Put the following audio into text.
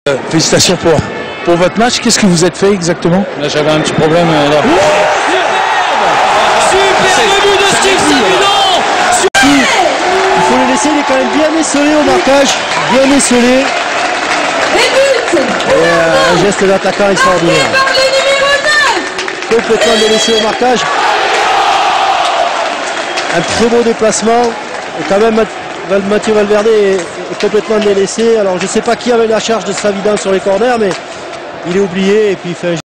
Félicitations pour votre match. Qu'est-ce que vous êtes fait exactement? Là, j'avais un petit problème. Là. Superbe but de Steve Savidan. Il faut le laisser, il est quand même bien esselé au marquage, bien esselé. Et un geste d'attaquant extraordinaire. Complètement délaissé au marquage. Un très beau déplacement. Et quand même, Mathieu Valverde est complètement délaissé. Alors je ne sais pas qui avait la charge de Savidan sur les corners, mais il est oublié et puis il fait un